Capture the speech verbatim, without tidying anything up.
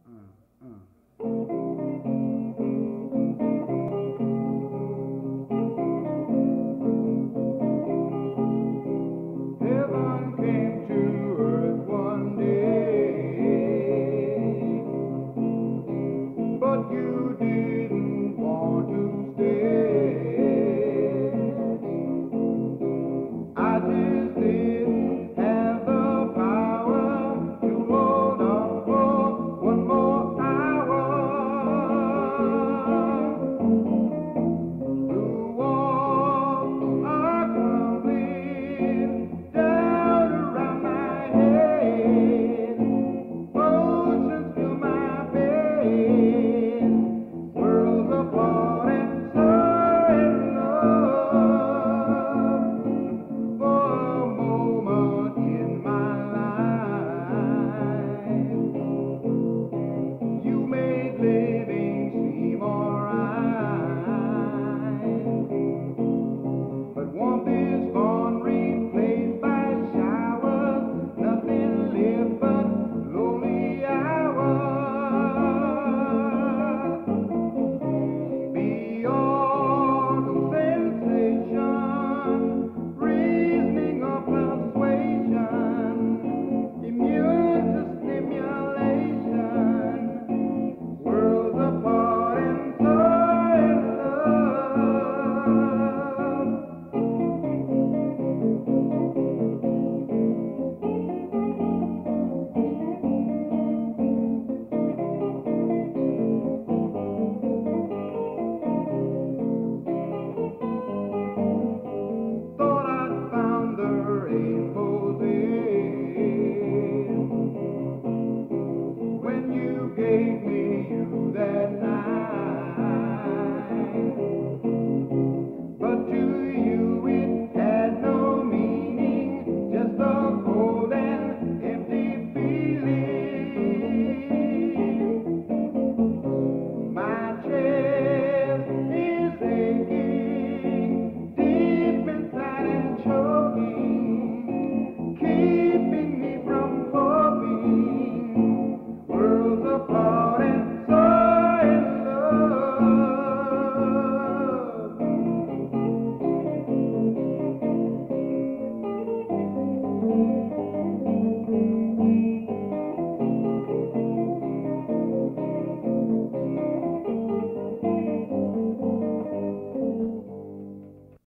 Heaven came to earth one day, but you didn't want to stay. I just didn't have the power to hold on for one more hour. The walls are crumbling down around my head. Oceans fill my bed. Worlds apart and so in love. For a moment in my life, you made living seem alright. But warmth is gone, replaced by showers. Nothing left but lonely hours. Beyond sensation, reasoning or persuasion, immune to stimulation, worlds apart and so in love. Thought I'd found the rainbow's end when you gave me you that night.